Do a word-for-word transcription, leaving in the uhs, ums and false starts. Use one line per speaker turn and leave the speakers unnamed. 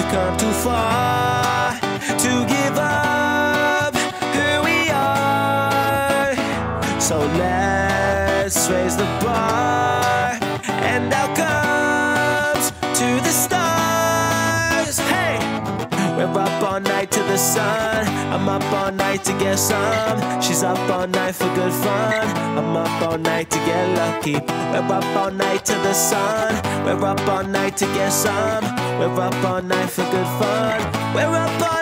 come too far to give up who we are. So let's raise the bar and out comes to the stars. Hey, we're up all night to the sun. I'm up all night to get some. She's up all night for good fun. I'm up all night to get lucky. We're up all night to the sun. We're up all night to get some. We're up all night for good fun. We're up all